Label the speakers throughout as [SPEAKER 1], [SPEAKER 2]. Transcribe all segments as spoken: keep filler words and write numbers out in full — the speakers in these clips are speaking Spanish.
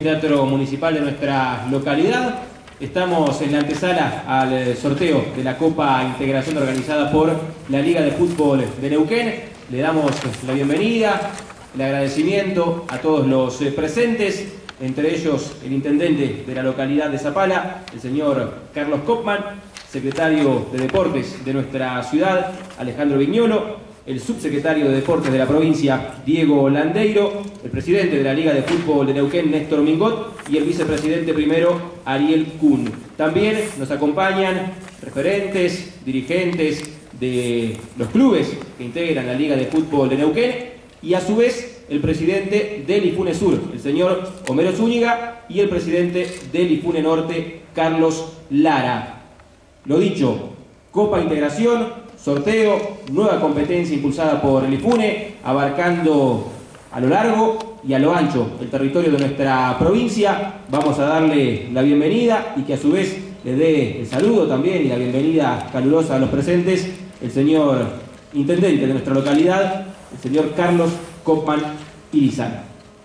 [SPEAKER 1] Teatro Municipal de nuestra localidad. Estamos en la antesala al sorteo de la Copa Integración organizada por la Liga de Fútbol de Neuquén. Le damos la bienvenida, el agradecimiento a todos los presentes, entre ellos el intendente de la localidad de Zapala, el señor Carlos Kopman, secretario de Deportes de nuestra ciudad, Alejandro Viñolo, el subsecretario de Deportes de la provincia, Diego Landeiro, el presidente de la Liga de Fútbol de Neuquén, Néstor Mingot, y el vicepresidente primero, Ariel Kuhn. También nos acompañan referentes, dirigentes de los clubes que integran la Liga de Fútbol de Neuquén y a su vez el presidente del IFUNE Sur, el señor Homero Zúñiga, y el presidente del IFUNE Norte, Carlos Lara. Lo dicho, Copa Integración, sorteo, nueva competencia impulsada por el IFUNE, abarcando a lo largo y a lo ancho el territorio de nuestra provincia. Vamos a darle la bienvenida y que a su vez le dé el saludo también y la bienvenida calurosa a los presentes el señor intendente de nuestra localidad, el señor Carlos Kopman Irizar.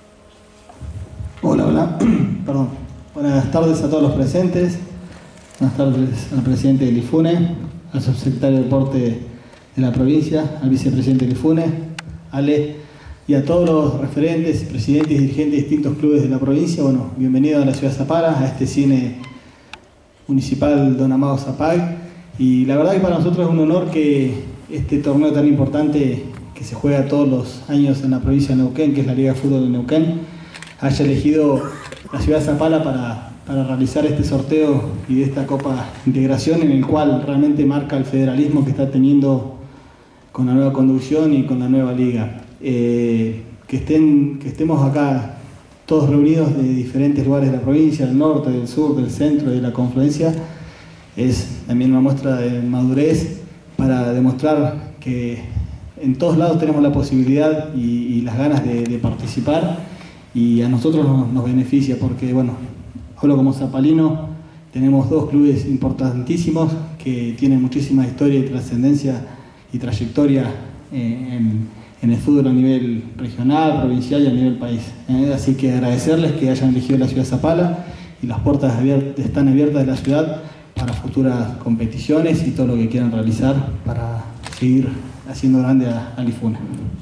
[SPEAKER 2] Hola, hola. Perdón. Buenas tardes a todos los presentes. Buenas tardes al presidente del IFUNE, al subsecretario de Deporte de la provincia, al vicepresidente del IFUNE, Ale, y a todos los referentes, presidentes y dirigentes de distintos clubes de la provincia. Bueno, bienvenido a la ciudad de Zapala, a este cine municipal Don Amado Zapag. Y la verdad que para nosotros es un honor que este torneo tan importante que se juega todos los años en la provincia de Neuquén, que es la Liga de Fútbol de Neuquén, haya elegido la ciudad de Zapala para para realizar este sorteo y de esta Copa Integración, en el cual realmente marca el federalismo que está teniendo con la nueva conducción y con la nueva liga. Eh, que, estén, que estemos acá todos reunidos de diferentes lugares de la provincia, del norte, del sur, del centro y de la confluencia, es también una muestra de madurez para demostrar que en todos lados tenemos la posibilidad y, y las ganas de, de participar, y a nosotros nos, nos beneficia porque, bueno, solo como zapalino tenemos dos clubes importantísimos que tienen muchísima historia y trascendencia y trayectoria en, en el fútbol a nivel regional, provincial y a nivel país. ¿eh? Así que agradecerles que hayan elegido la ciudad de Zapala, y las puertas abiertas, están abiertas de la ciudad para futuras competiciones y todo lo que quieran realizar para seguir haciendo grande al IFUNE.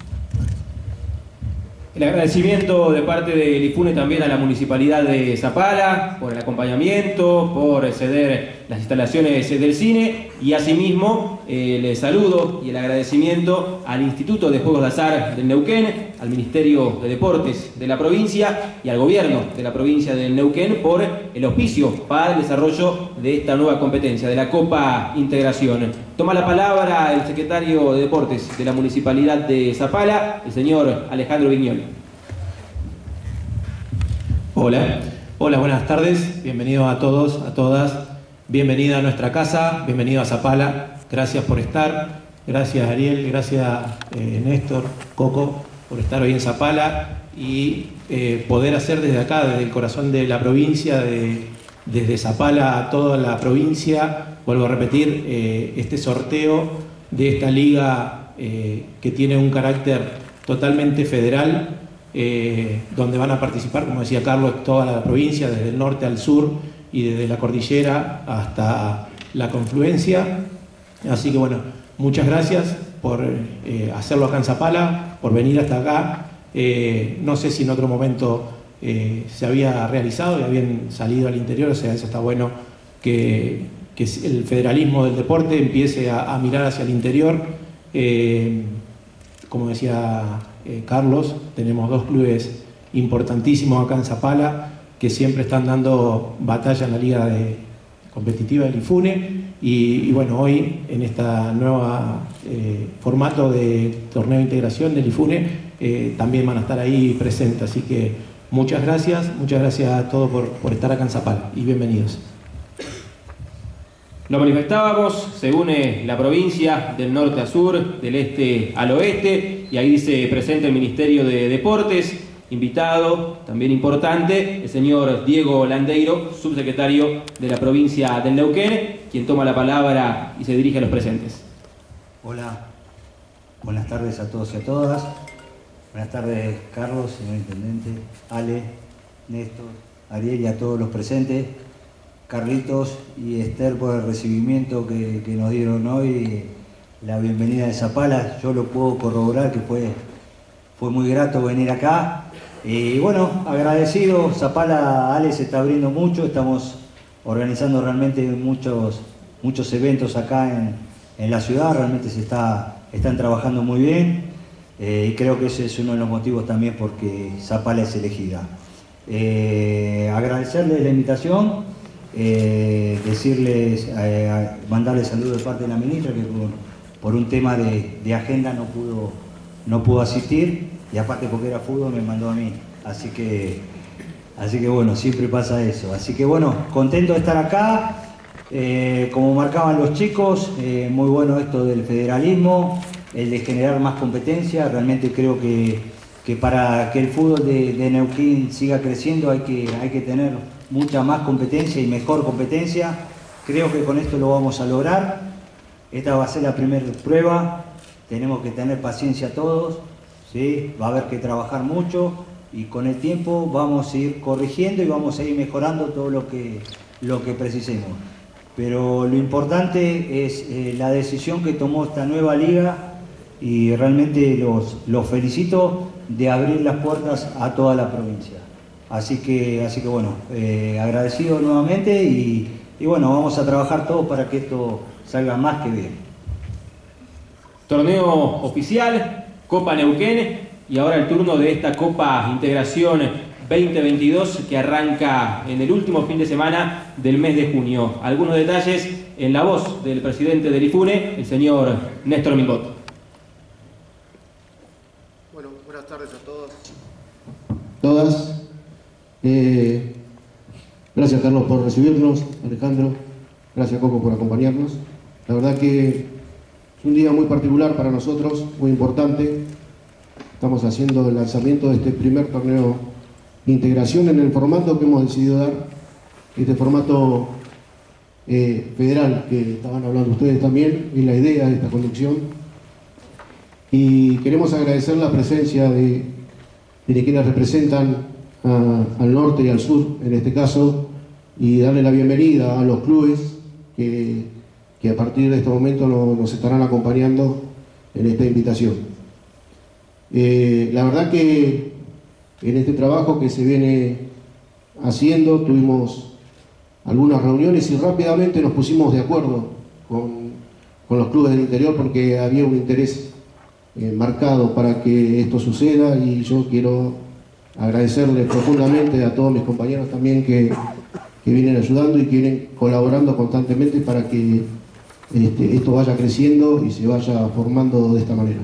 [SPEAKER 1] El agradecimiento de parte del IFUNE también a la Municipalidad de Zapala por el acompañamiento, por ceder las instalaciones del cine, y asimismo el saludo y el agradecimiento al Instituto de Juegos de Azar del Neuquén, al Ministerio de Deportes de la provincia y al Gobierno de la provincia del Neuquén por el auspicio para el desarrollo de esta nueva competencia, de la Copa Integración. Toma la palabra el secretario de Deportes de la Municipalidad de Zapala, el señor Alejandro Viñolo.
[SPEAKER 3] Hola, hola, buenas tardes, bienvenidos a todos, a todas, bienvenida a nuestra casa, bienvenido a Zapala, gracias por estar, gracias Ariel, gracias eh, Néstor, Coco, por estar hoy en Zapala y eh, poder hacer desde acá, desde el corazón de la provincia, de, desde Zapala a toda la provincia, vuelvo a repetir, eh, este sorteo de esta liga eh, que tiene un carácter totalmente federal, Eh, donde van a participar, como decía Carlos, toda la provincia, desde el norte al sur y desde la cordillera hasta la confluencia. Así que bueno, muchas gracias por eh, hacerlo acá en Zapala, por venir hasta acá. Eh, no sé si en otro momento eh, se había realizado y habían salido al interior, o sea, eso está bueno, que, que el federalismo del deporte empiece a, a mirar hacia el interior. Eh, como decía Eh, Carlos, tenemos dos clubes importantísimos acá en Zapala que siempre están dando batalla en la liga de, competitiva del IFUNE, y, y bueno, hoy en este nuevo eh, formato de torneo de integración del IFUNE eh, también van a estar ahí presentes, así que muchas gracias, muchas gracias a todos por, por estar acá en Zapala y bienvenidos.
[SPEAKER 1] Lo manifestábamos, se une la provincia del norte a sur, del este al oeste, y ahí dice presente el Ministerio de Deportes, invitado, también importante, el señor Diego Landeiro, subsecretario de la provincia del Neuquén, quien toma la palabra y se dirige a los presentes.
[SPEAKER 4] Hola, buenas tardes a todos y a todas. Buenas tardes, Carlos, señor Intendente, Ale, Néstor, Ariel y a todos los presentes, Carlitos y Esther por el recibimiento que, que nos dieron hoy, la bienvenida de Zapala. Yo lo puedo corroborar que fue, fue muy grato venir acá. Y bueno, agradecido, Zapala, Ale se está abriendo mucho, estamos organizando realmente muchos, muchos eventos acá en, en la ciudad, realmente se está, están trabajando muy bien eh, y creo que ese es uno de los motivos también porque Zapala es elegida. Eh, agradecerles la invitación, eh, decirles, eh, mandarles saludos de parte de la ministra que por, por un tema de, de agenda no pudo, no pudo asistir. Y aparte porque era fútbol me mandó a mí, así que, así que bueno, siempre pasa eso. Así que bueno, contento de estar acá, eh, como marcaban los chicos, eh, muy bueno esto del federalismo, el de generar más competencia. Realmente creo que, que para que el fútbol de, de Neuquén siga creciendo hay que, hay que tener mucha más competencia y mejor competencia. Creo que con esto lo vamos a lograr. Esta va a ser la primera prueba, tenemos que tener paciencia todos. ¿Sí? Va a haber que trabajar mucho y con el tiempo vamos a ir corrigiendo y vamos a ir mejorando todo lo que, lo que precisemos. Pero lo importante es eh, la decisión que tomó esta nueva liga y realmente los, los felicito de abrir las puertas a toda la provincia. Así que, así que bueno, eh, agradecido nuevamente y, y bueno, vamos a trabajar todos para que esto salga más que bien.
[SPEAKER 1] Torneo oficial, Copa Neuquén, y ahora el turno de esta Copa Integración veinte veintidós que arranca en el último fin de semana del mes de junio. Algunos detalles en la voz del presidente del IFUNE, el señor Néstor Mingot.
[SPEAKER 5] Bueno, buenas tardes a todos.
[SPEAKER 6] Todas. Eh, gracias Carlos por recibirnos, Alejandro. Gracias Coco por acompañarnos. La verdad que es un día muy particular para nosotros, muy importante. Estamos haciendo el lanzamiento de este primer torneo de integración en el formato que hemos decidido dar, este formato eh, federal que estaban hablando ustedes también, y la idea de esta conducción. Y queremos agradecer la presencia de, de quienes representan a, al norte y al sur, en este caso, y darle la bienvenida a los clubes que, que a partir de este momento nos, nos estarán acompañando en esta invitación. Eh, la verdad que en este trabajo que se viene haciendo tuvimos algunas reuniones y rápidamente nos pusimos de acuerdo con, con los clubes del interior porque había un interés eh, marcado para que esto suceda y yo quiero agradecerles profundamente a todos mis compañeros también que, que vienen ayudando y que vienen colaborando constantemente para que este, esto vaya creciendo y se vaya formando de esta manera.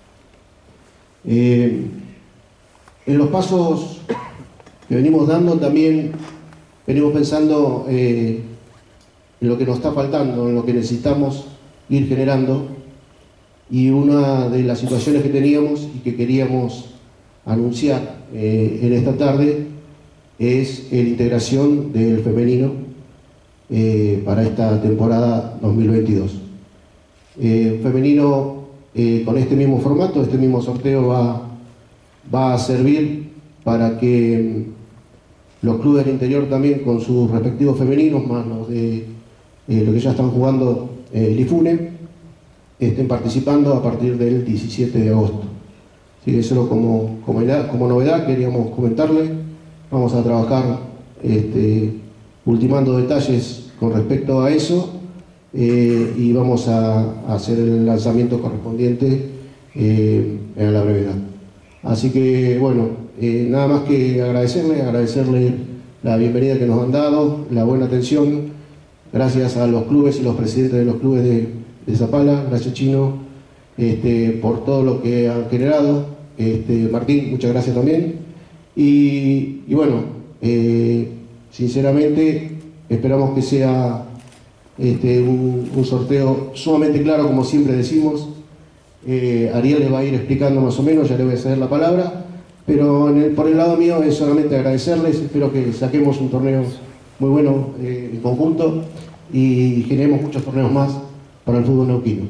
[SPEAKER 6] Eh, en los pasos que venimos dando también venimos pensando eh, en lo que nos está faltando, en lo que necesitamos ir generando, y una de las situaciones que teníamos y que queríamos anunciar eh, en esta tarde es la integración del femenino eh, para esta temporada dos mil veintidós. Eh, femenino Eh, con este mismo formato, este mismo sorteo va, va a servir para que los clubes del interior también con sus respectivos femeninos, más los de eh, los que ya están jugando eh, el IFUNE, estén participando a partir del diecisiete de agosto. Así que eso como, como, como novedad queríamos comentarle. Vamos a trabajar este, ultimando detalles con respecto a eso. Eh, y vamos a, a hacer el lanzamiento correspondiente eh, a la brevedad. Así que bueno, eh, nada más que agradecerle, agradecerle la bienvenida que nos han dado, la buena atención, gracias a los clubes y los presidentes de los clubes de, de Zapala, gracias Chino, este, por todo lo que han generado, este, Martín, muchas gracias también, y, y bueno, eh, sinceramente esperamos que sea Este, un, un sorteo sumamente claro, como siempre decimos. eh, Ariel le va a ir explicando más o menos, ya le voy a ceder la palabra, pero en el, por el lado mío es solamente agradecerles, espero que saquemos un torneo muy bueno eh, en conjunto y generemos muchos torneos más para el fútbol neuquino.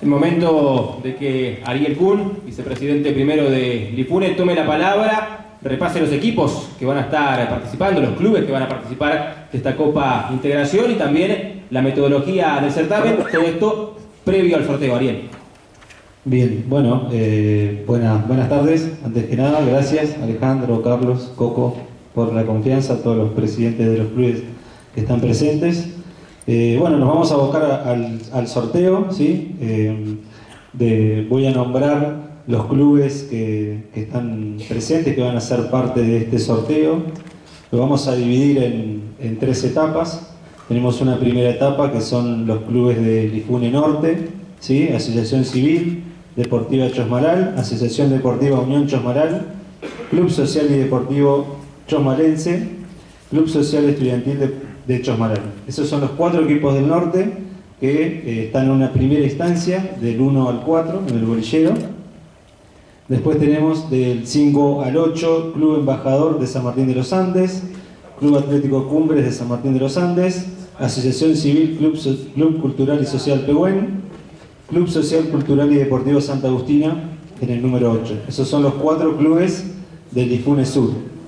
[SPEAKER 1] El momento de que Ariel Kuhn, vicepresidente primero de Lifune, tome la palabra, repase los equipos que van a estar participando, los clubes que van a participar de esta Copa Integración y también la metodología del certamen, todo esto previo al sorteo. Ariel.
[SPEAKER 7] Bien, bueno, eh, buenas, buenas tardes. Antes que nada, gracias Alejandro, Carlos, Coco, por la confianza, a todos los presidentes de los clubes que están presentes. Eh, bueno, nos vamos a abocar al, al sorteo, ¿sí? Eh, de, voy a nombrar los clubes que, que están presentes, que van a ser parte de este sorteo. Lo vamos a dividir en, en tres etapas. Tenemos una primera etapa que son los clubes de Lifune Norte, ¿sí? Asociación Civil Deportiva Chosmalal, Asociación Deportiva Unión Chosmalal, Club Social y Deportivo Chosmalense, Club Social Estudiantil de de Chosmalal. Esos son los cuatro equipos del norte que eh, están en una primera instancia del uno al cuatro en el bolillero. Después tenemos del cinco al ocho Club Embajador de San Martín de los Andes, Club Atlético Cumbres de San Martín de los Andes, Asociación Civil Club, so Club Cultural y Social Pehuen, Club Social Cultural y Deportivo Santa Agustina en el número ocho. Esos son los cuatro clubes del Lifune Sur.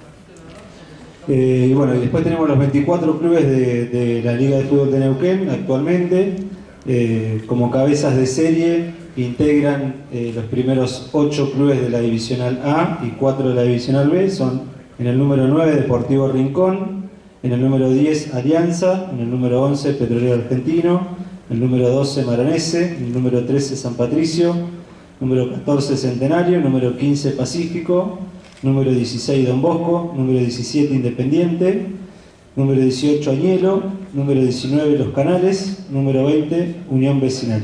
[SPEAKER 7] Eh, y bueno, y después tenemos los veinticuatro clubes de, de la Liga de Fútbol de Neuquén actualmente. Eh, como cabezas de serie integran eh, los primeros ocho clubes de la Divisional A y cuatro de la Divisional B. Son en el número nueve Deportivo Rincón, en el número diez Alianza, en el número once Petrolero Argentino, en el número doce Maranese, en el número trece San Patricio, número catorce Centenario, número quince Pacífico, número dieciséis Don Bosco, número diecisiete Independiente, número dieciocho Añelo, número diecinueve Los Canales, número veinte Unión Vecinal.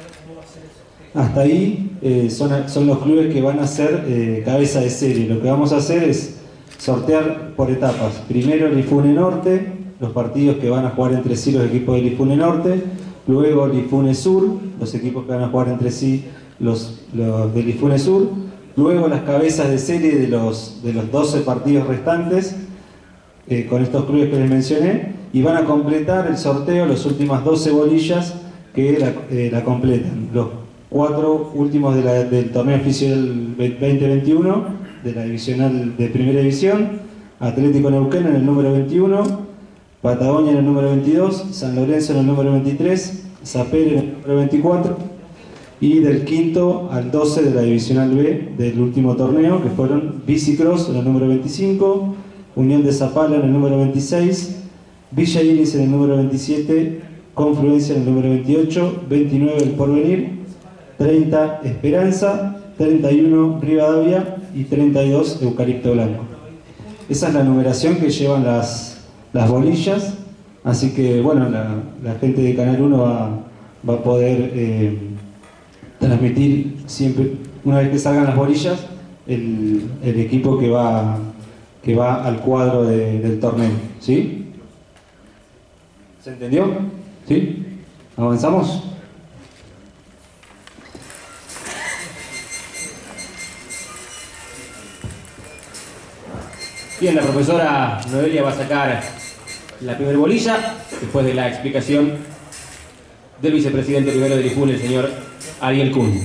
[SPEAKER 7] Hasta ahí eh, son, son los clubes que van a ser eh, cabeza de serie. Lo que vamos a hacer es sortear por etapas. Primero Lifune Norte, los partidos que van a jugar entre sí los equipos de Lifune Norte, luego Lifune Sur, los equipos que van a jugar entre sí los, los de Lifune Sur, luego las cabezas de serie de los, de los doce partidos restantes eh, con estos clubes que les mencioné, y van a completar el sorteo las últimas doce bolillas que la, eh, la completan. Los cuatro últimos de la, del torneo oficial veinte veintiuno de la divisional de primera división: Atlético Neuquén en el número veintiuno, Patagonia en el número veintidós, San Lorenzo en el número veintitrés, Zapere en el número veinticuatro, y del quinto al doce de la Divisional B del último torneo, que fueron Bicicross en el número veinticinco, Unión de Zapala en el número veintiséis, Villa Iris en el número veintisiete, Confluencia en el número veintiocho, veintinueve El Porvenir, treinta Esperanza, treinta y uno Rivadavia y treinta y dos Eucalipto Blanco. Esa es la numeración que llevan las, las bolillas, así que bueno, la, la gente de Canal uno va, va a poder eh, transmitir siempre, una vez que salgan las bolillas, el, el equipo que va, que va al cuadro de, del torneo. ¿Sí? ¿Se entendió? ¿Sí? ¿Avanzamos?
[SPEAKER 1] Bien, la profesora Noelia va a sacar la primera bolilla, después de la explicación del vicepresidente primero de Lifune, el señor Ariel Kuhn.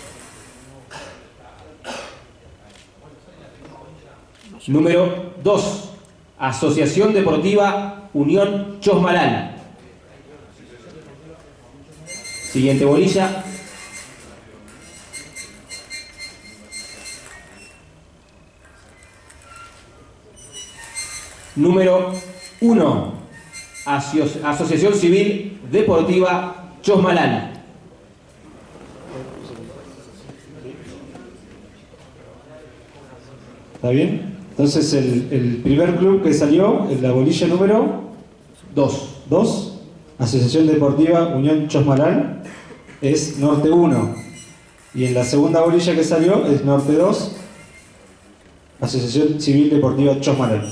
[SPEAKER 1] Número dos, Asociación Deportiva Unión Chosmalal. Siguiente bolilla. Número uno, Aso Asociación Civil Deportiva Chosmalal.
[SPEAKER 7] ¿Está bien? Entonces el, el primer club que salió en la bolilla número dos, Asociación Deportiva Unión Chosmalal, es Norte uno. Y en la segunda bolilla que salió es Norte dos, Asociación Civil Deportiva Chosmalal.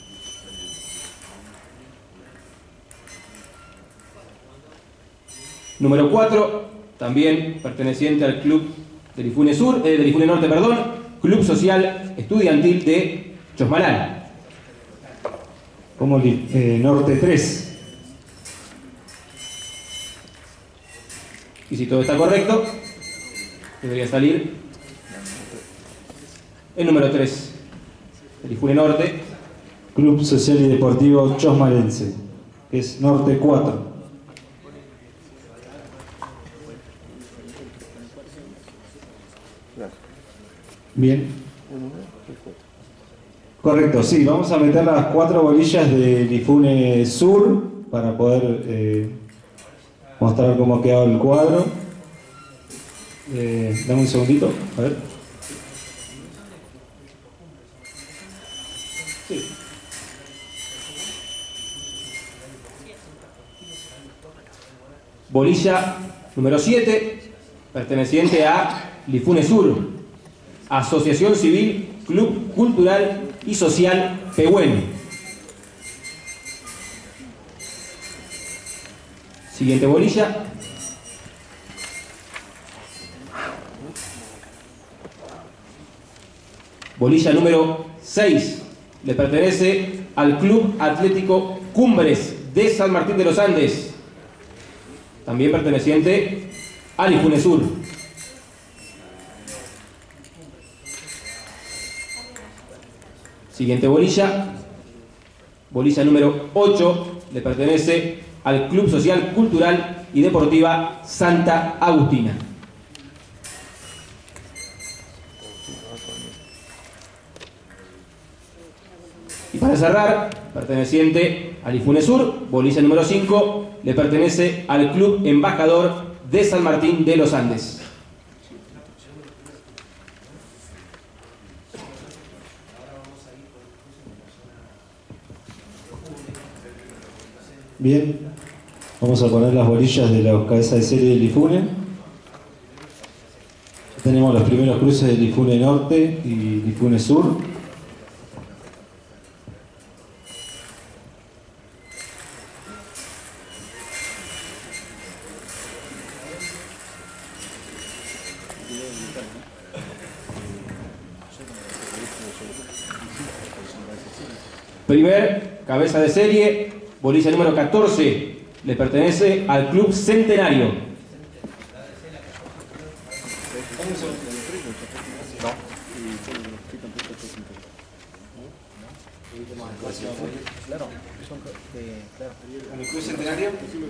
[SPEAKER 1] Número cuatro, también perteneciente al club de Lifune Sur, eh, de Lifune Norte, perdón, Club Social Estudiantil de Chosmalal.
[SPEAKER 7] Como eh, Norte tres.
[SPEAKER 1] Y si todo está correcto, debería salir. El número tres, el Ifune Norte.
[SPEAKER 7] Club Social y Deportivo Chosmalense, que es Norte cuatro. Bien. Correcto, sí, vamos a meter las cuatro bolillas del Ifune Sur para poder eh, mostrar cómo ha quedado el cuadro. Eh, dame un segundito, a ver. Sí.
[SPEAKER 1] Bolilla número siete, perteneciente a Ifune Sur, Asociación Civil, Club Cultural y Social Pehuen. Siguiente bolilla. Bolilla número seis, le pertenece al Club Atlético Cumbres de San Martín de los Andes, también perteneciente al Ifune Sur. Siguiente bolilla, bolilla número ocho, le pertenece al Club Social, Cultural y Deportiva Santa Agustina. Y para cerrar, perteneciente al Ifune Sur, bolilla número cinco, le pertenece al Club Embajador de San Martín de los Andes.
[SPEAKER 7] Bien, vamos a poner las bolillas de la cabeza de serie del Ifune. Tenemos los primeros cruces del Ifune Norte y Ifune Sur.
[SPEAKER 1] Primer cabeza de serie, bolilla número catorce, le pertenece al Club Centenario.
[SPEAKER 7] ¿El Club Centenario?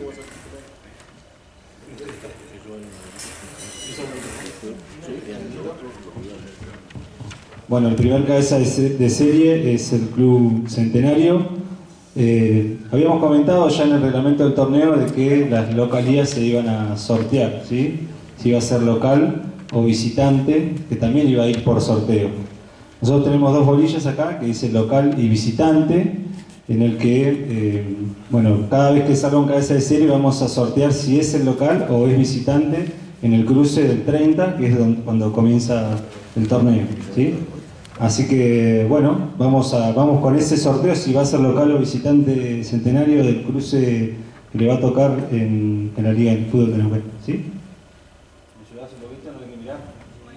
[SPEAKER 7] Bueno, el primer cabeza de serie es el Club Centenario. Eh, habíamos comentado ya en el reglamento del torneo de que las localías se iban a sortear, ¿sí? Si iba a ser local o visitante, que también iba a ir por sorteo. Nosotros tenemos dos bolillas acá que dice local y visitante, en el que, eh, bueno, cada vez que salga un cabeza de serie vamos a sortear si es el local o es visitante en el cruce del treinta, que es donde, cuando comienza el torneo, ¿sí? Así que, bueno, vamos, a, vamos con ese sorteo, si va a ser local o visitante Centenario del cruce que le va a tocar en, en la Liga del Fútbol de Neuquén, ¿sí? ¿Me ayudás un poquito? ¿No hay que mirar?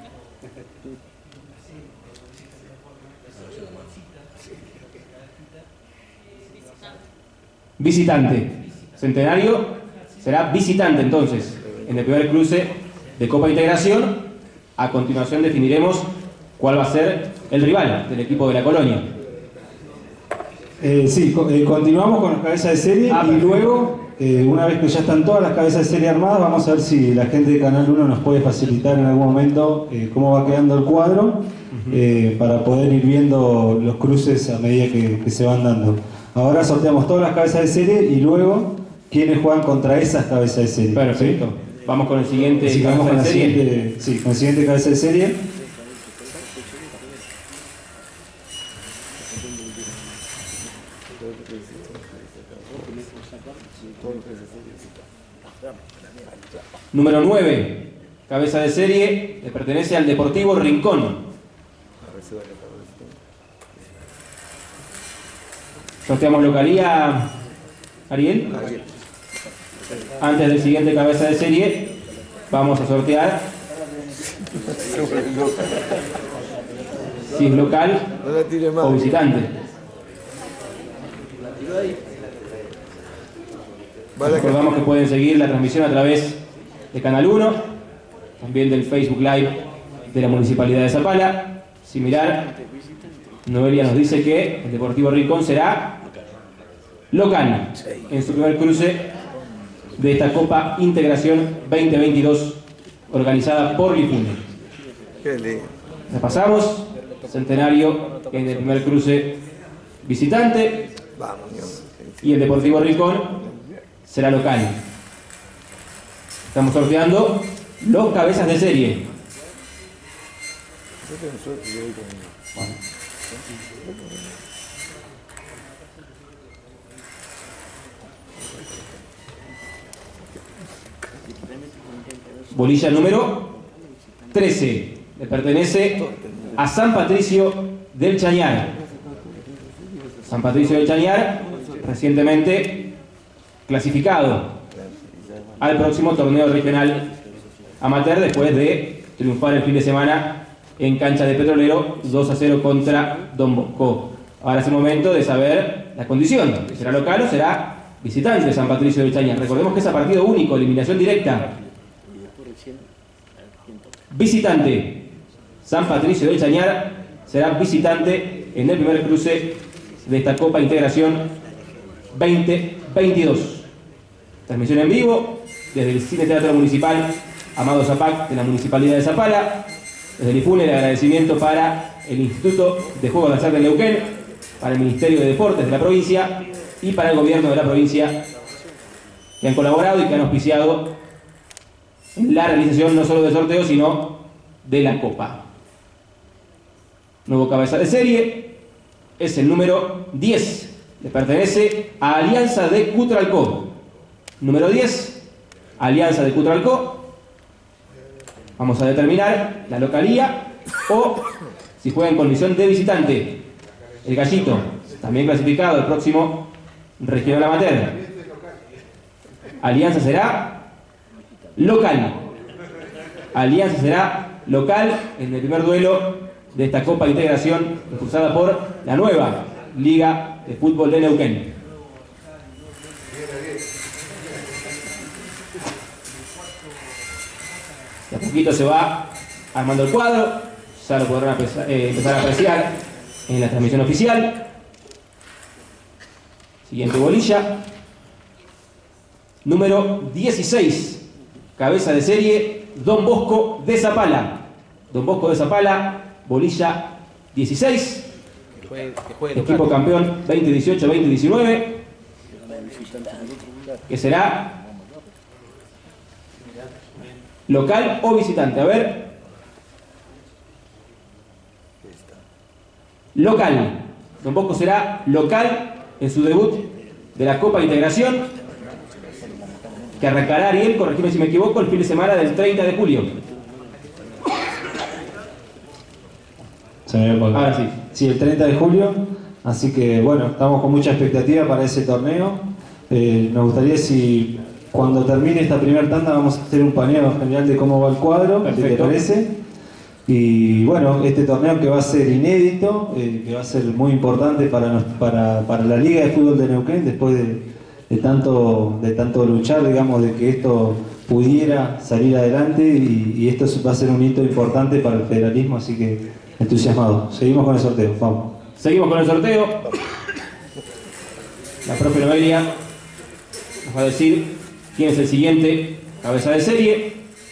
[SPEAKER 1] Visitante. Centenario será visitante entonces en el primer cruce de Copa Integración. A continuación definiremos cuál va a ser el rival del equipo de la Colonia.
[SPEAKER 7] Eh, sí, eh, continuamos con las cabezas de serie ah, y luego, eh, una vez que ya están todas las cabezas de serie armadas, vamos a ver si la gente de Canal uno nos puede facilitar en algún momento eh, cómo va quedando el cuadro, uh-huh. eh, para poder ir viendo los cruces a medida que, que se van dando. Ahora sorteamos todas las cabezas de serie y luego quienes juegan contra esas cabezas de serie.
[SPEAKER 1] Perfecto. ¿Sí? Vamos con el siguiente
[SPEAKER 7] sí,
[SPEAKER 1] cabeza
[SPEAKER 7] con
[SPEAKER 1] de
[SPEAKER 7] la
[SPEAKER 1] serie.
[SPEAKER 7] Siguiente, sí, con el siguiente cabeza de serie.
[SPEAKER 1] Número nueve, cabeza de serie, le pertenece al Deportivo Rincón. Sorteamos localía, Ariel. Antes del siguiente cabeza de serie, vamos a sortear si es local o visitante. Recordamos que pueden seguir la transmisión a través de Canal uno también del Facebook Live de la Municipalidad de Zapala. Similar, Noelia nos dice que el Deportivo Rincón será local en su primer cruce de esta Copa Integración veinte veintidós organizada por Lifune. Repasamos, Centenario en el primer cruce visitante y el Deportivo Rincón será local. Estamos sorteando los cabezas de serie. Bueno. Bolilla número trece. Le pertenece a San Patricio del Chañar. San Patricio del Chañar, recientemente clasificado al próximo torneo regional amateur después de triunfar el fin de semana en cancha de Petrolero dos a cero contra Don Bosco. Ahora es el momento de saber la condición. ¿Será local o será visitante de San Patricio del Chañar? Recordemos que es a partido único, eliminación directa. Visitante. San Patricio del Chañar será visitante en el primer cruce de esta Copa Integración veinte veintidós. Transmisión en vivo desde el Cine Teatro Municipal Amado Zapac de la Municipalidad de Zapala. Desde el Lifune el agradecimiento para el Instituto de Juegos de Azar de Neuquén, para el Ministerio de Deportes de la provincia y para el gobierno de la provincia, que han colaborado y que han auspiciado en la realización no solo del sorteo, sino de la Copa. Nuevo cabeza de serie es el número diez. Le pertenece a Alianza de Cutralcó. Número diez, Alianza de Cutralcó. Vamos a determinar la localía o si juega en condición de visitante. El Gallito, también clasificado el próximo regional amateur. Alianza será local. Alianza será local en el primer duelo de esta Copa de Integración impulsada por la nueva Liga de Fútbol de Neuquén. De a poquito se va armando el cuadro, ya lo podrán eh, empezar a apreciar en la transmisión oficial. Siguiente bolilla. Número dieciséis. Cabeza de serie, Don Bosco de Zapala. Don Bosco de Zapala, bolilla dieciséis. Equipo campeón veinte dieciocho veinte diecinueve. Que será local o visitante. A ver. Local. Don Bosco será local en su debut de la Copa de Integración, que arrancará, Ariel, corregime si me equivoco, el fin de semana del treinta de julio.
[SPEAKER 7] Ahora sí. Sí, el treinta de julio. Así que bueno, estamos con mucha expectativa para ese torneo. Eh, nos gustaría, si cuando termine esta primera tanda, vamos a hacer un paneo general de cómo va el cuadro. ¿Qué te parece? Y bueno, este torneo que va a ser inédito, eh, que va a ser muy importante para, nos, para, para la Liga de Fútbol de Neuquén, después de, de, tanto, de tanto luchar, digamos, de que esto pudiera salir adelante, y, y esto va a ser un hito importante para el federalismo, así que entusiasmado. Seguimos con el sorteo, vamos.
[SPEAKER 1] Seguimos con el sorteo. La profe Noelia nos va a decir quién es el siguiente cabeza de serie.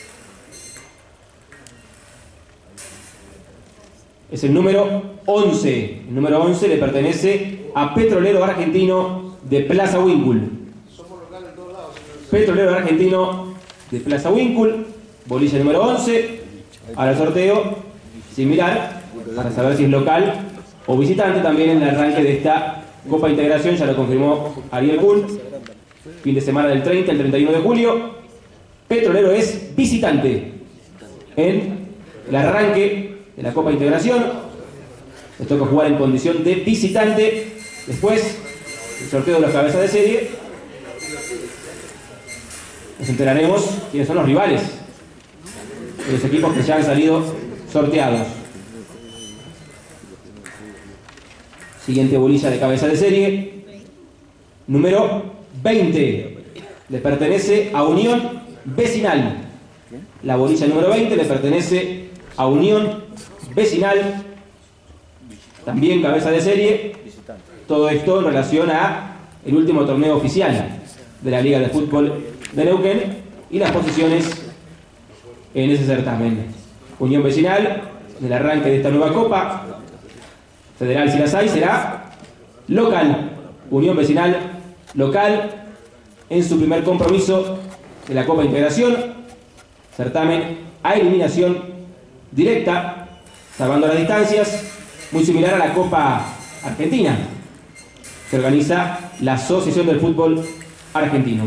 [SPEAKER 1] Es el número once. El número once le pertenece a Petrolero Argentino de Plaza Winkle. Petrolero Argentino de Plaza Winkle. Bolilla número once. Ahora el sorteo similar para saber si es local o visitante también en el arranque de esta Copa de Integración. Ya lo confirmó Ariel Kuhn. Fin de semana del treinta al treinta y uno de julio. Petrolero es visitante en el arranque de la Copa de Integración. Les toca jugar en condición de visitante. Después, el sorteo de las cabezas de serie, nos enteraremos quiénes son los rivales de los equipos que ya han salido sorteados. Siguiente bolilla de cabeza de serie, número veinte. Le pertenece a Unión Vecinal. La bolilla número veinte le pertenece a Unión Vecinal, también cabeza de serie. Todo esto en relación a el último torneo oficial de la Liga de Fútbol de Neuquén y las posiciones en ese certamen. Unión Vecinal, en el arranque de esta nueva Copa Federal, si las hay, será local. Unión Vecinal local en su primer compromiso de la Copa Integración, certamen a eliminación directa, salvando las distancias, muy similar a la Copa Argentina, que organiza la Asociación del Fútbol Argentino.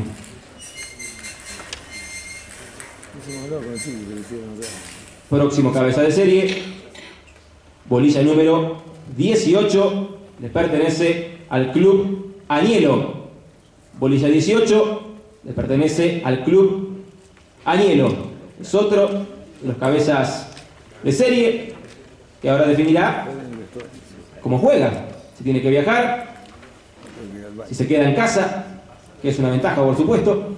[SPEAKER 1] Próximo cabeza de serie, bolilla número dieciocho, le pertenece al Club Añelo. Bolilla dieciocho le pertenece al Club Añelo. Es otro de los cabezas de serie que ahora definirá cómo juega. Si tiene que viajar, si se queda en casa, que es una ventaja por supuesto.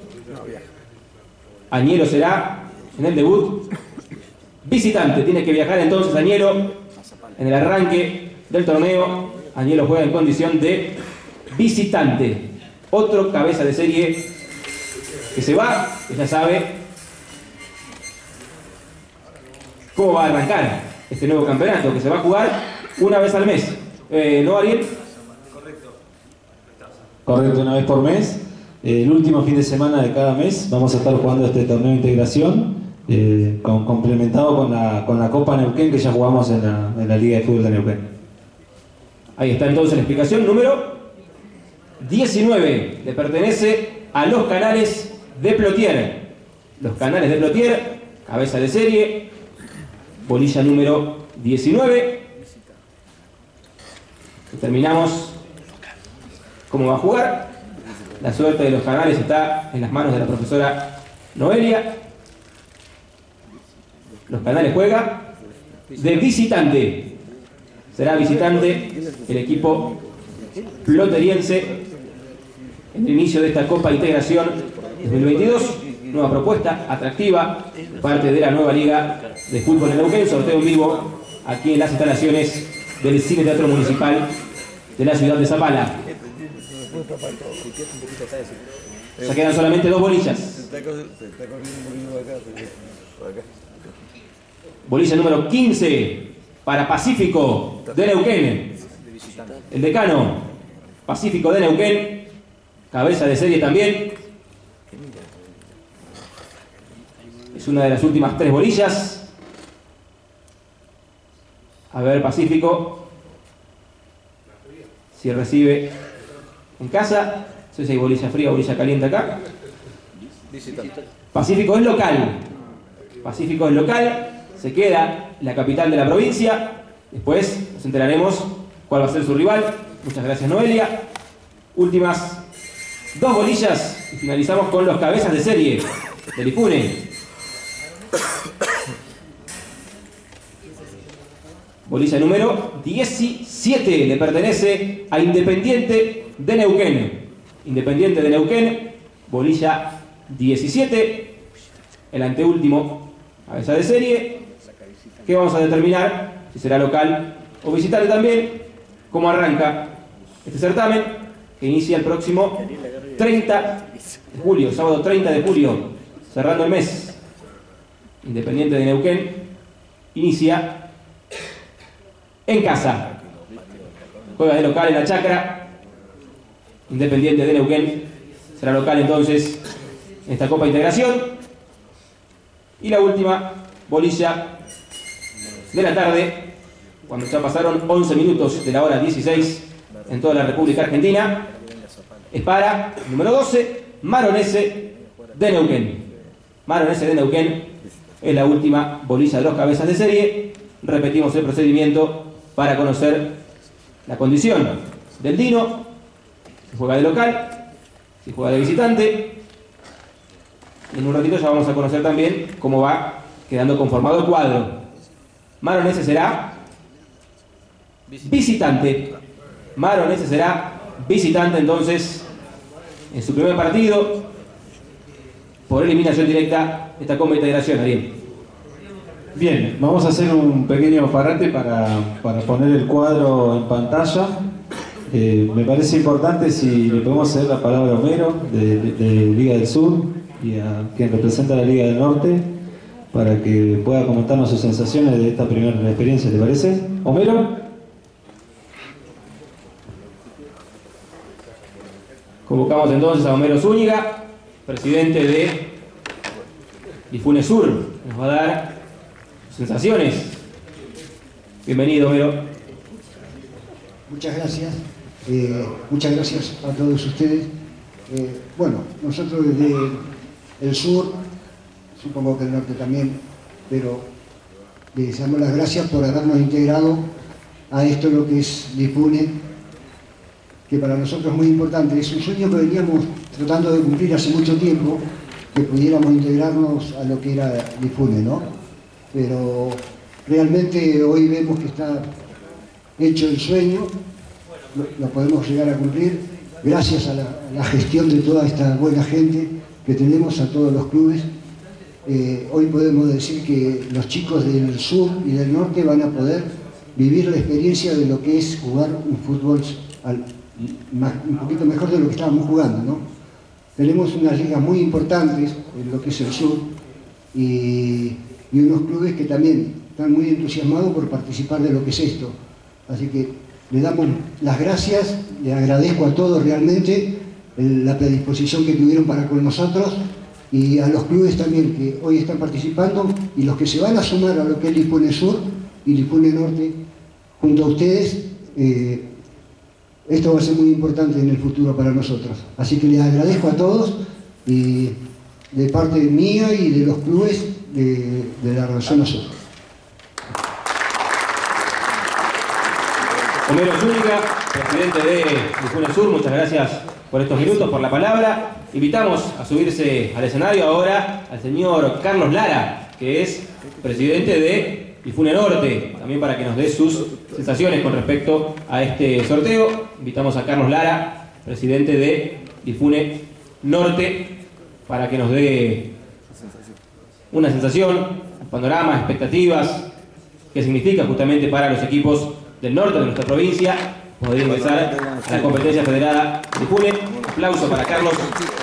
[SPEAKER 1] Añelo será en el debut visitante. Tiene que viajar entonces Añelo en el arranque del torneo. Añelo juega en condición de visitante. Otro cabeza de serie que se va, que ya sabe cómo va a arrancar este nuevo campeonato, que se va a jugar una vez al mes. Eh, ¿No, Ariel?
[SPEAKER 7] Correcto. Correcto, una vez por mes. Eh, el último fin de semana de cada mes vamos a estar jugando este torneo de integración, eh, con, complementado con la, con la Copa Neuquén que ya jugamos en la, en la Liga de Fútbol de Neuquén.
[SPEAKER 1] Ahí está entonces la explicación. Número diecinueve le pertenece a los Canales de Plotier. Los Canales de Plotier, cabeza de serie, bolilla número diecinueve. Terminamos cómo va a jugar. La suerte de los Canales está en las manos de la profesora Noelia. Los Canales juega de visitante. Será visitante el equipo ploteriense en el inicio de esta Copa Integración dos mil veintidós. Nueva propuesta, atractiva, parte de la nueva Liga de Fútbol en Neuquén. Sorteo en vivo aquí en las instalaciones del Cine Teatro Municipal de la ciudad de Zapala. Ya quedan solamente dos bolillas. Bolilla número quince para Pacífico de Neuquén. El decano, Pacífico de Neuquén, cabeza de serie también. Es una de las últimas tres bolillas. A ver, Pacífico, si recibe en casa. No sé si hay bolilla fría o bolilla caliente acá. Pacífico es local. Pacífico es local. Se queda en la capital de la provincia. Después nos enteraremos cuál va a ser su rival. Muchas gracias, Noelia. Últimas dos bolillas y finalizamos con los cabezas de serie del IFUNE. Bolilla número diecisiete le pertenece a Independiente de Neuquén. Independiente de Neuquén, bolilla diecisiete, el anteúltimo cabeza de serie, que vamos a determinar si será local o visitante también. Cómo arranca este certamen, que inicia el próximo treinta de julio, sábado treinta de julio, cerrando el mes. Independiente de Neuquén inicia en casa. Juega de local en la Chacra. Independiente de Neuquén será local entonces en esta Copa Integración. Y la última bolilla de la tarde, cuando ya pasaron once minutos de la hora dieciséis en toda la República Argentina, es para, número doce, Maronese de Neuquén. Maronese de Neuquén es la última bolilla de los cabezas de serie. Repetimos el procedimiento para conocer la condición del Dino, si juega de local, si juega de visitante. En un ratito ya vamos a conocer también cómo va quedando conformado el cuadro. Maronese será visitante. Maronese será visitante entonces en su primer partido. por eliminación directa esta Copa Integración, Ariel.
[SPEAKER 7] Bien, vamos a hacer un pequeño parate para, para poner el cuadro en pantalla. Eh, me parece importante si le podemos hacer la palabra a Homero de, de, de Liga del Sur y a quien representa la Liga del Norte para que pueda comentarnos sus sensaciones de esta primera experiencia, ¿te parece? Homero.
[SPEAKER 1] Convocamos entonces a Homero Zúñiga, presidente de Lifune Sur. Nos va a dar sensaciones. Bienvenido, Homero.
[SPEAKER 8] Muchas gracias. Eh, muchas gracias a todos ustedes. Eh, bueno, nosotros desde el sur, supongo que el norte también, pero les damos las gracias por habernos integrado a esto lo que es Lifune, que para nosotros es muy importante. Es un sueño que veníamos tratando de cumplir hace mucho tiempo, que pudiéramos integrarnos a lo que era Lifune, ¿no? Pero realmente hoy vemos que está hecho el sueño, lo, lo podemos llegar a cumplir gracias a la, a la gestión de toda esta buena gente que tenemos, a todos los clubes. Eh, hoy podemos decir que los chicos del sur y del norte van a poder vivir la experiencia de lo que es jugar un fútbol al, más, un poquito mejor de lo que estábamos jugando, ¿no? Tenemos unas ligas muy importantes en lo que es el sur y, y unos clubes que también están muy entusiasmados por participar de lo que es esto. Así que le damos las gracias, le agradezco a todos realmente el, la predisposición que tuvieron para con nosotros y a los clubes también que hoy están participando y los que se van a sumar a lo que es Lifune Sur y Lifune Norte junto a ustedes. Eh, esto va a ser muy importante en el futuro para nosotros. Así que les agradezco a todos y de parte mía y de los clubes de, de la zona sur.
[SPEAKER 1] Homero Zúñiga, presidente de Lifune Sur, muchas gracias por estos minutos, por la palabra. Invitamos a subirse al escenario ahora al señor Carlos Lara, que es presidente de Lifune Norte, también para que nos dé sus sensaciones con respecto a este sorteo. Invitamos a Carlos Lara, presidente de Lifune Norte, para que nos dé una sensación, un panorama, expectativas, qué significa justamente para los equipos del norte de nuestra provincia poder ingresar a la competencia federada de Lifune. Aplauso para Carlos.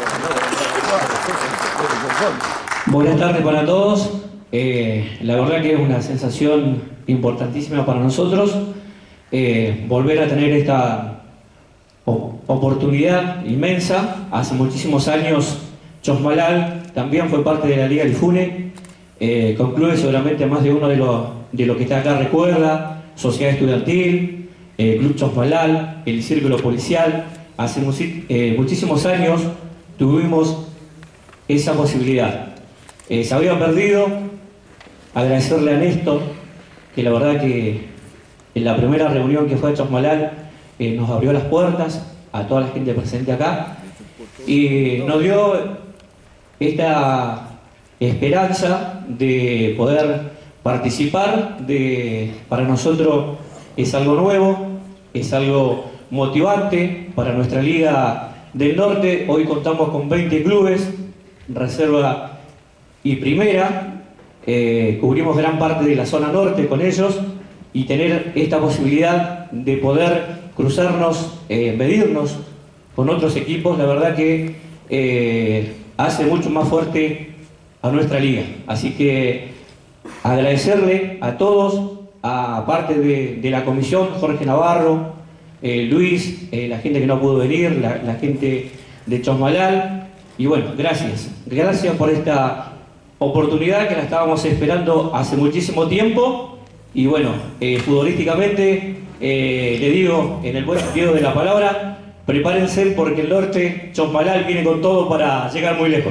[SPEAKER 9] Buenas tardes para todos. Eh, la verdad que es una sensación importantísima para nosotros eh, volver a tener esta oportunidad inmensa. Hace muchísimos años Chosmalal también fue parte de la Liga Lifune, eh, con clubes seguramente más de uno de los de lo que está acá recuerda, Sociedad Estudiantil, eh, Club Chosmalal, el Círculo Policial. Hace eh, muchísimos años tuvimos esa posibilidad. Eh, se había perdido. Agradecerle a Néstor, que la verdad que en la primera reunión que fue a Chosmalal eh, nos abrió las puertas a toda la gente presente acá y nos dio esta esperanza de poder participar. De, para nosotros es algo nuevo, es algo motivante para nuestra Liga del Norte. Hoy contamos con veinte clubes, reserva y primera. Eh, cubrimos gran parte de la zona norte con ellos y tener esta posibilidad de poder cruzarnos, eh, medirnos con otros equipos, la verdad que eh, hace mucho más fuerte a nuestra liga. Así que agradecerle a todos, a parte de, de la comisión, Jorge Navarro, eh, Luis, eh, la gente que no pudo venir, la, la gente de Chosmalal, y bueno, gracias, gracias por esta oportunidad que la estábamos esperando hace muchísimo tiempo. Y bueno, eh, futbolísticamente eh, le digo en el buen sentido de la palabra, prepárense porque el norte, Chosmalal, viene con todo para llegar muy lejos.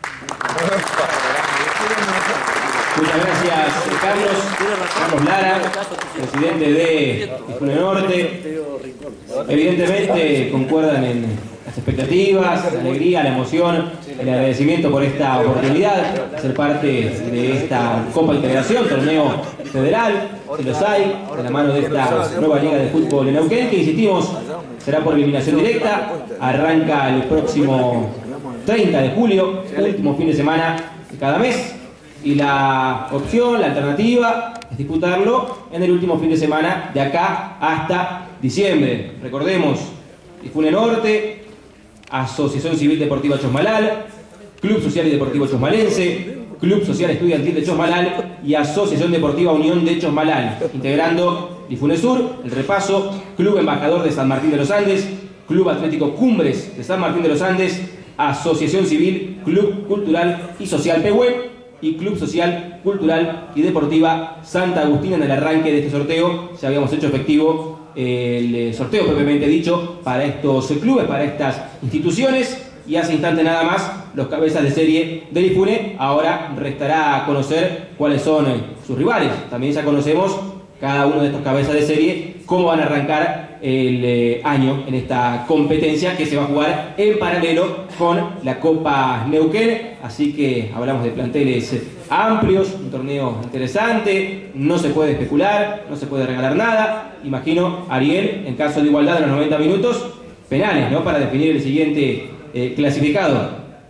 [SPEAKER 1] Muchas gracias, Carlos. Carlos Lara, presidente de Lifune Norte. Evidentemente concuerdan en las expectativas, la alegría, la emoción, el agradecimiento por esta oportunidad de ser parte de esta Copa Integración, torneo federal, si los hay, de la mano de esta nueva Liga de Fútbol en Neuquén, que insistimos será por eliminación directa. Arranca el próximo treinta de julio, último fin de semana de cada mes. Y la opción, la alternativa, es disputarlo en el último fin de semana de acá hasta diciembre. Recordemos, Lifune Norte, Asociación Civil Deportiva Chosmalal, Club Social y Deportivo Chosmalense, Club Social Estudiantil de Chosmalal y Asociación Deportiva Unión de Chosmalal, integrando Lifune Sur, el repaso, Club Embajador de San Martín de los Andes, Club Atlético Cumbres de San Martín de los Andes, Asociación Civil, Club Cultural y Social Pehuen y Club Social, Cultural y Deportiva Santa Agustina. En el arranque de este sorteo ya habíamos hecho efectivo el sorteo propiamente dicho para estos clubes, para estas instituciones, y hace instante nada más los cabezas de serie de Lifune. Ahora restará conocer cuáles son sus rivales. También ya conocemos cada uno de estos cabezas de serie cómo van a arrancar el eh, año en esta competencia que se va a jugar en paralelo con la Copa Neuquén. Así que hablamos de planteles amplios, un torneo interesante, no se puede especular, no se puede regalar nada. Imagino, Ariel, en caso de igualdad en los noventa minutos, penales, ¿no?, para definir el siguiente eh, clasificado.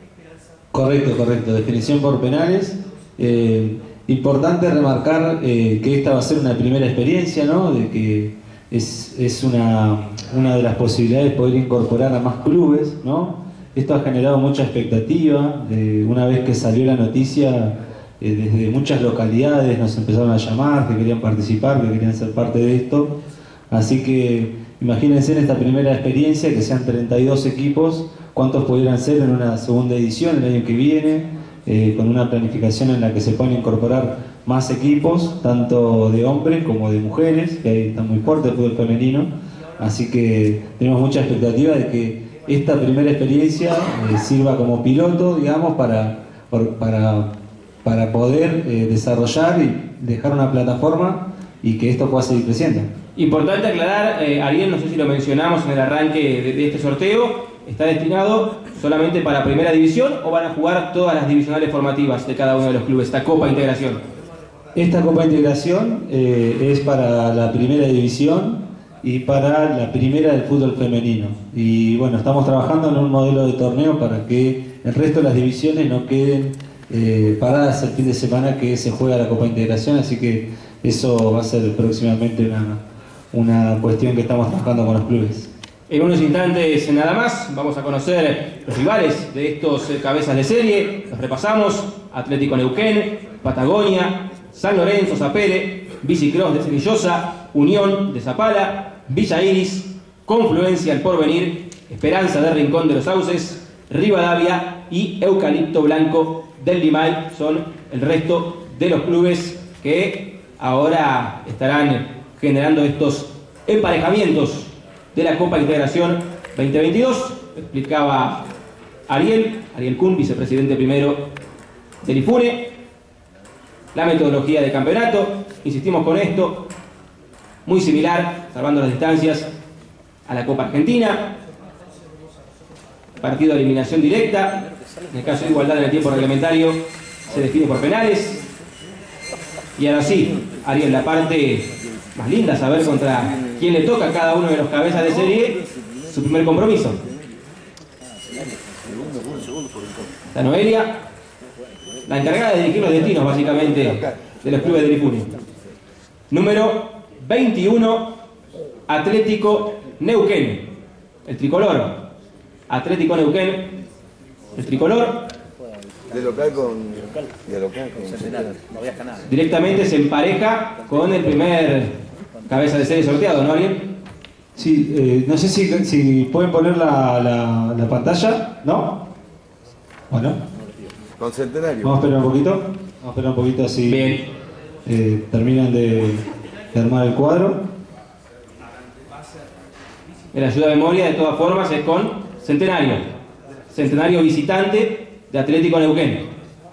[SPEAKER 7] Correcto, correcto, definición por penales. Eh, importante remarcar eh, que esta va a ser una primera experiencia, ¿no?, de que es, es una, una de las posibilidades de poder incorporar a más clubes, ¿no? Esto ha generado mucha expectativa. Eh, una vez que salió la noticia, eh, desde muchas localidades nos empezaron a llamar, que querían participar, que querían ser parte de esto. Así que imagínense en esta primera experiencia que sean treinta y dos equipos, cuántos pudieran ser en una segunda edición el año que viene, eh, con una planificación en la que se pueden incorporar más equipos, tanto de hombres como de mujeres, que ahí está muy fuerte el fútbol femenino. Así que tenemos mucha expectativa de que esta primera experiencia eh, sirva como piloto, digamos, para, para, para poder eh, desarrollar y dejar una plataforma y que esto pueda seguir creciendo.
[SPEAKER 1] Importante aclarar, eh, Ariel, no sé si lo mencionamos en el arranque de, de este sorteo, ¿está destinado solamente para primera división o van a jugar todas las divisionales formativas de cada uno de los clubes, esta Copa Integración?
[SPEAKER 7] Esta Copa Integración eh, es para la primera división y para la primera del fútbol femenino. Y bueno, estamos trabajando en un modelo de torneo para que el resto de las divisiones no queden eh, paradas el fin de semana que se juega la Copa Integración, así que eso va a ser próximamente una, una cuestión que estamos trabajando con los clubes.
[SPEAKER 1] En unos instantes nada más vamos a conocer los rivales de estos cabezas de serie. Los repasamos: Atlético Neuquén, Patagonia, San Lorenzo, Sapere, Bicicross de Cevillosa, Unión de Zapala, Villa Iris, Confluencia El Porvenir, Esperanza de Rincón de los Sauces, Rivadavia y Eucalipto Blanco del Limay. Son el resto de los clubes que ahora estarán generando estos emparejamientos de la Copa Integración veinte veintidós. Explicaba Ariel, Ariel Kuhn, vicepresidente primero del Lifune, la metodología de campeonato. Insistimos con esto, muy similar, salvando las distancias, a la Copa Argentina. Partido de eliminación directa. En el caso de igualdad en el tiempo reglamentario se define por penales. Y ahora sí, Ariel, la parte más linda, saber contra quién le toca a cada uno de los cabezas de serie su primer compromiso. La Noelia, la encargada de dirigir los destinos básicamente de los clubes de Lifune. Número veintiuno, Atlético Neuquén, el tricolor. Atlético Neuquén, el tricolor.
[SPEAKER 10] De local con... De local con... Centenario. No viaja nada.
[SPEAKER 1] Directamente se empareja con el primer cabeza de serie sorteado, ¿no, Ariel?
[SPEAKER 7] Sí, eh, no sé si, si pueden poner la, la, la pantalla, ¿no? Bueno.
[SPEAKER 10] Con Centenario.
[SPEAKER 7] Vamos a esperar un poquito. Vamos a esperar un poquito así.
[SPEAKER 1] Bien.
[SPEAKER 7] Eh, terminan de, de armar el cuadro.
[SPEAKER 1] En la ayuda de memoria, de todas formas, es con Centenario. Centenario visitante de Atlético Neuquén.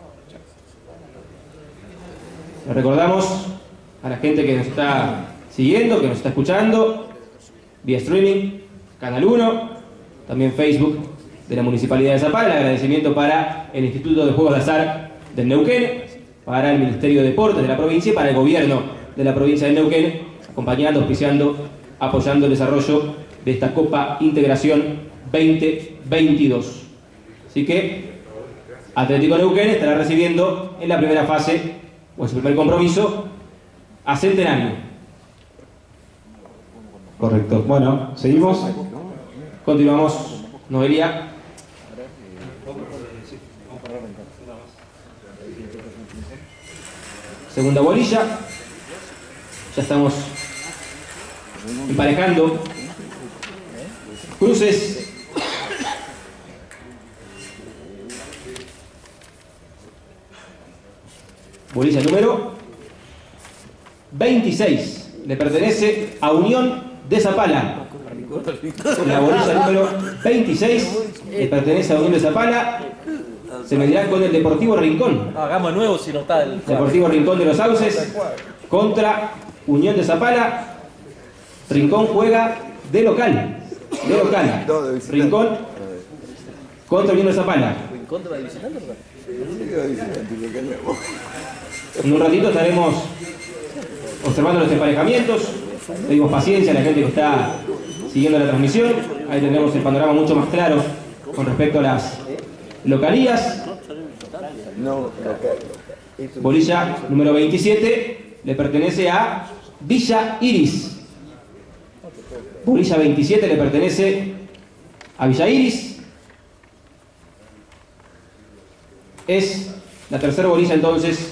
[SPEAKER 1] Le recordamos a la gente que nos está siguiendo, que nos está escuchando, vía streaming, Canal uno, también Facebook de la Municipalidad de Zapala. El agradecimiento para el Instituto de Juegos de Azar del Neuquén, para el Ministerio de Deportes de la provincia y para el gobierno de la provincia de Neuquén, acompañando, auspiciando, apoyando el desarrollo de esta Copa Integración veinte veintidós. Así que Atlético Neuquén estará recibiendo en la primera fase, o en su primer compromiso, a Centenario.
[SPEAKER 7] Correcto. Bueno, seguimos.
[SPEAKER 1] Continuamos, Noelia. Segunda bolilla. Ya estamos emparejando cruces. Bolilla número veintiséis. Le pertenece a Unión de Zapala. La bolilla número veintiséis le pertenece a Unión de Zapala. Se medirá con el Deportivo Rincón.
[SPEAKER 11] Hagamos nuevo si no está el...
[SPEAKER 1] Deportivo Rincón de los Sauces contra Unión de Zapala. Rincón juega de local. De local. Rincón contra Unión de Zapala.
[SPEAKER 11] ¿Rincón te va a visitar, verdad?
[SPEAKER 1] En un ratito estaremos observando los emparejamientos. Pedimos paciencia a la gente que está siguiendo la transmisión. Ahí tendremos el panorama mucho más claro con respecto a las localías. Bolilla número veintisiete le pertenece a Villa Iris. Bolilla veintisiete le pertenece a Villa Iris. Es la tercera bolilla entonces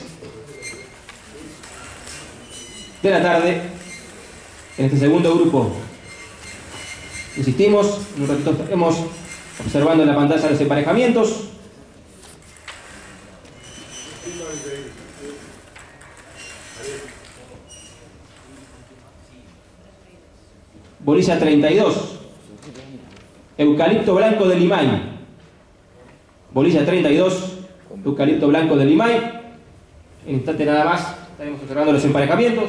[SPEAKER 1] de la tarde en este segundo grupo. Insistimos, en un ratito estaremos observando en la pantalla los emparejamientos. Bolilla treinta y dos. Eucalipto Blanco de Limay. Bolilla treinta y dos. Eucalipto Blanco de Limay. En instante nada más estaremos observando los emparejamientos.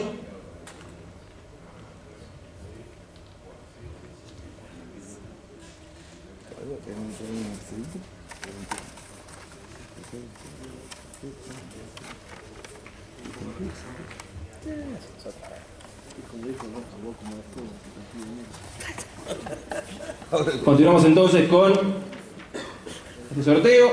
[SPEAKER 1] Continuamos entonces con este sorteo.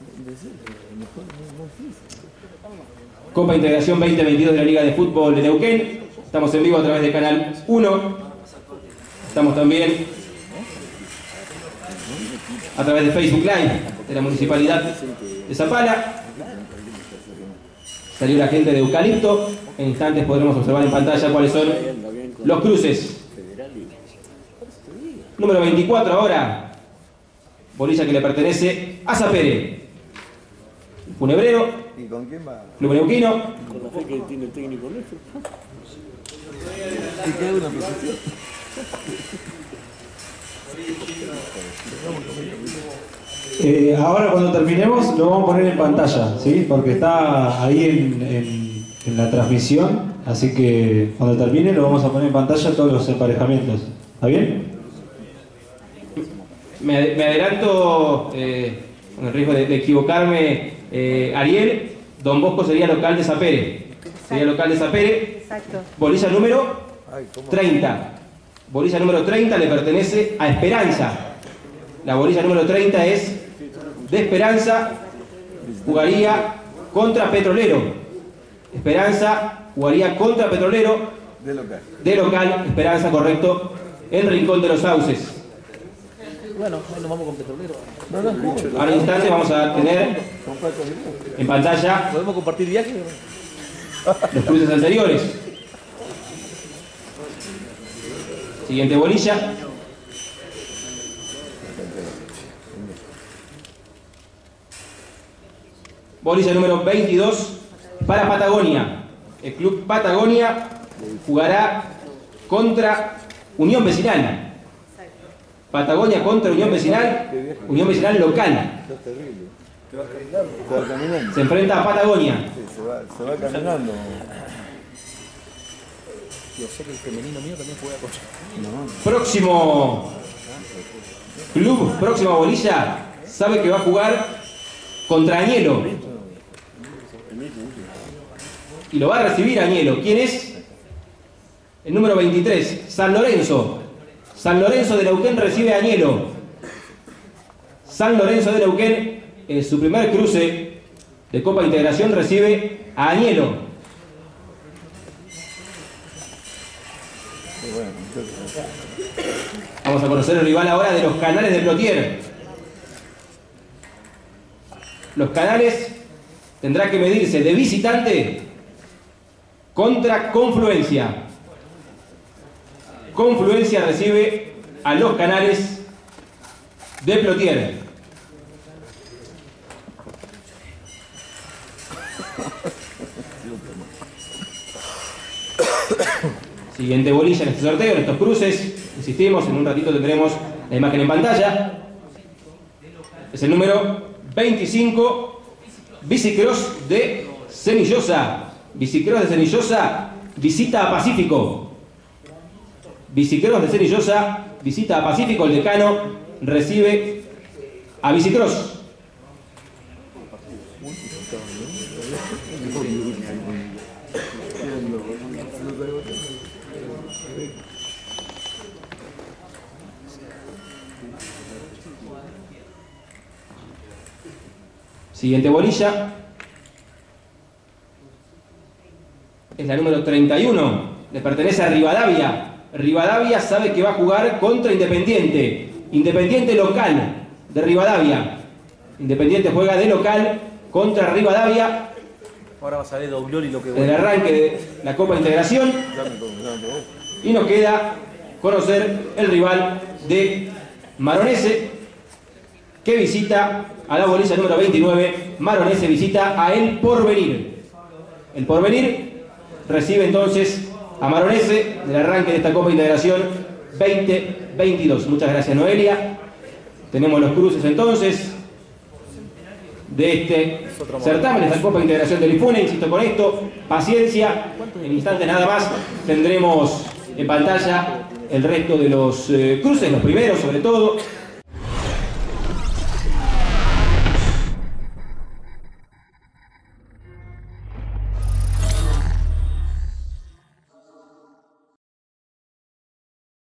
[SPEAKER 1] Copa Integración veinte veintidós de la Liga de Fútbol de Neuquén. Estamos en vivo a través de Canal uno. Estamos también a través de Facebook Live de la Municipalidad de Zapala. Salió la gente de Eucalipto. En instantes podremos observar en pantalla cuáles son los cruces. Número veinticuatro ahora. Bolilla que le pertenece a Zapere. Funebrero.
[SPEAKER 10] ¿Y con quién va?
[SPEAKER 1] Club Neuquino.
[SPEAKER 11] Con la fe que tiene el técnico nuestro.
[SPEAKER 10] ¿Y queda una posición?
[SPEAKER 7] Eh, ahora cuando terminemos lo vamos a poner en pantalla, ¿sí? Porque está ahí en, en, en la transmisión, así que cuando termine lo vamos a poner en pantalla todos los emparejamientos. ¿Está bien?
[SPEAKER 1] Me, me adelanto, eh, con el riesgo de, de equivocarme, eh, Ariel. Don Bosco sería local de Zapere. Sería local de Zapere.
[SPEAKER 12] Exacto.
[SPEAKER 1] Bolilla número treinta. Bolilla número treinta le pertenece a Esperanza. La bolilla número treinta es de Esperanza. Jugaría contra Petrolero. Esperanza jugaría contra Petrolero.
[SPEAKER 10] De local.
[SPEAKER 1] De local, Esperanza, correcto. En Rincón de los Sauces.
[SPEAKER 11] Bueno, ahí nos vamos con Petrolero. No, no,
[SPEAKER 1] Ahora en instante vamos a tener en pantalla
[SPEAKER 11] ¿podemos compartir viajes?
[SPEAKER 1] los cruces anteriores. Siguiente bolilla. Bolilla número veintidós para Patagonia. El club Patagonia jugará contra Unión Vecinal. Patagonia contra Unión Vecinal. Unión Vecinal local.
[SPEAKER 10] Se va caminando.
[SPEAKER 1] Se enfrenta a Patagonia.
[SPEAKER 10] Sí, se va, se va caminando.
[SPEAKER 11] Yo sé que el femenino mío también juega con...
[SPEAKER 1] Próximo club, próxima bolilla, sabe que va a jugar contra Añelo. Y lo va a recibir Añelo. ¿Quién es? El número veintitrés, San Lorenzo. San Lorenzo de Neuquén recibe a Añelo. San Lorenzo de Neuquén, en su primer cruce de Copa Integración, recibe a Añelo. Vamos a conocer el rival ahora de los Canales de Plotier. Los Canales tendrá que medirse de visitante contra Confluencia. Confluencia recibe a los Canales de Plotier. Siguiente bolilla en este sorteo, en estos cruces. Insistimos, en un ratito tendremos la imagen en pantalla. Es el número veinticinco, Bicicross de Cenillosa. Bicicross de Cenillosa visita a Pacífico. Bicicross de Cenillosa visita a Pacífico. El decano recibe a Bicicross. Siguiente bolilla es la número treinta y uno, le pertenece a Rivadavia. Rivadavia sabe que va a jugar contra Independiente. Independiente local de Rivadavia. Independiente juega de local contra Rivadavia.
[SPEAKER 11] Ahora va a salir doblón y lo que
[SPEAKER 1] En el arranque de la Copa Integración. Y nos queda conocer el rival de Maronese, que visita a la bolilla número veintinueve. Maronese visita a El Porvenir. El Porvenir recibe entonces a Maronese del arranque de esta Copa Integración veinte veintidós. Muchas gracias, Noelia. Tenemos los cruces entonces de este certamen, de esta Copa Integración del IFUNE. Insisto con esto, paciencia. En instantes nada más tendremos en pantalla el resto de los eh, cruces, los primeros sobre todo.